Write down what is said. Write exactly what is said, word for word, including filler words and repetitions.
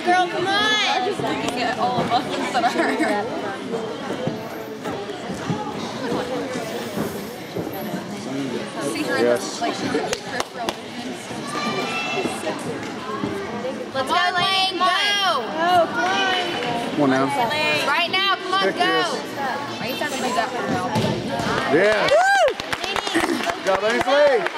girl, come on! I'm just looking at all of us instead of her. See her in Yes. the, like, she's in the peripheral vision. Let's go, Lane, go! Oh, come on. Come on now. Right now, come on, Heck go! yes. I used to have to do that for her album. Yes. Woo! Good job, Ainsley.